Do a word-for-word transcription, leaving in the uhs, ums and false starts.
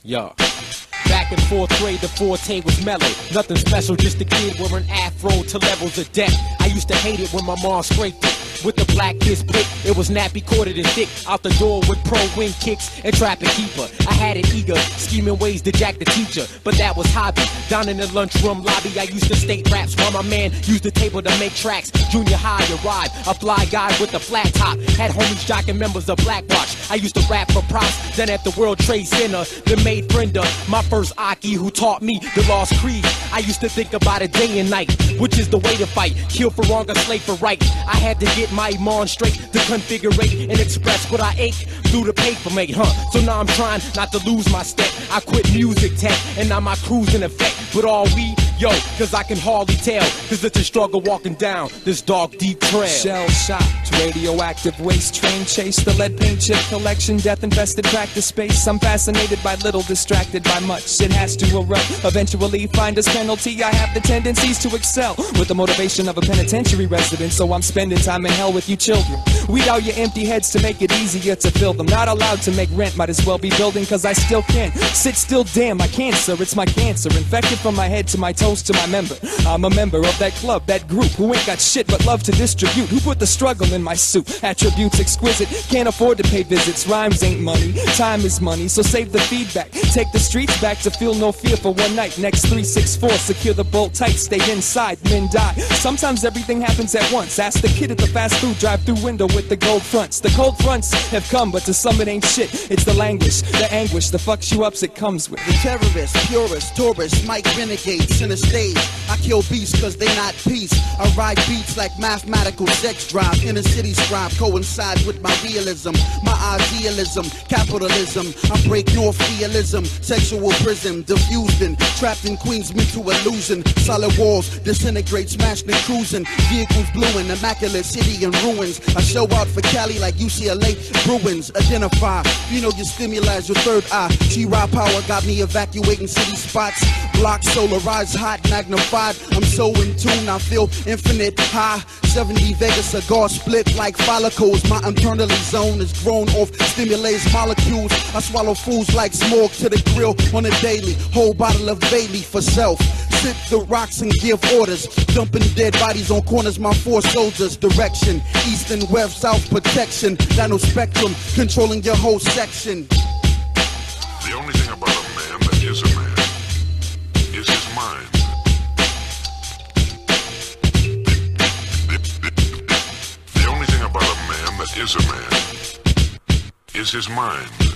Yo. Back in fourth grade, the forte was mellow. Nothing special, just a kid wearing afro to levels of depth. I used to hate it when my mom scraped it with the black disc pick. It was nappy, corded and thick. Out the door with pro wing kicks and trap and keeper. I had it eager, scheming ways to jack the teacher, but that was hobby. Down in the lunchroom lobby, I used to state raps while my man used the table to make tracks. Junior high arrived, a fly guy with a flat top. Had homies jocking members of Black Watch. I used to rap for props. Then at the World Trade Center, the made friend of my first Aki who taught me the lost creed. I used to think about it day and night, which is the way to fight. Kill for wrong or slave for right. I had to get my iman straight to configurate and express what I ate through the paper mate, huh? So now I'm trying not to lose my step. I quit music tech and now my crew's in effect. But all we, yo, cause I can hardly tell, cause it's a struggle walking down this dark deep trail. Shell shocked, radioactive waste, train chase, the lead paint chip collection, death infested practice space. I'm fascinated by little, distracted by much. It has to erupt, eventually find its penalty. I have the tendencies to excel with the motivation of a penitentiary resident, so I'm spending time in hell with you children. Weed out your empty heads to make it easier to fill them. Not allowed to make rent, might as well be building, cause I still can. Sit still, damn, my cancer, it's my cancer. Infected from my head to my toes to my member. I'm a member of that club, that group, who ain't got shit but love to distribute. Who put the struggle in my suit? Attributes exquisite, can't afford to pay visits. Rhymes ain't money, time is money, so save the feedback. Take the streets back to feel no fear for one night. Next three six four, secure the bolt tight, stay inside, men die. Sometimes everything happens at once. Ask the kid at the fast food drive-through window with the gold fronts. The cold fronts have come, but to some it ain't shit. It's the languish, the anguish, the fucks you ups it comes with. The terrorists, purists, tourists, Mike renegades, center stage. I kill beasts cause they not peace. I ride beats like mathematical sex drive. Inner city scribe coincides with my realism, my idealism, capitalism. I break north realism, sexual prison, diffused in, trapped in Queens mental illusion. Solid walls, disintegrate, smashed and cruising. Vehicles blue in immaculate city in ruins. I show out for Cali like U C L A Bruins. Identify, you know your stimuli is your third eye. G-Raw power got me evacuating city spots. Block solarized, hot, magnified. I'm so in tune, I feel infinite high. seventy Vegas cigar split like follicles. My internally zone is grown off stimulates molecules. I swallow fools like smoke to the grill on a daily. Whole bottle of Bailey for self. Sit the rocks and give orders. Dumping dead bodies on corners, my four soldiers. Direction, east and west, south protection. Dino spectrum, controlling your whole section. The only thing about a man that is a man is his mind. The, the, the only thing about a man that is a man is his mind.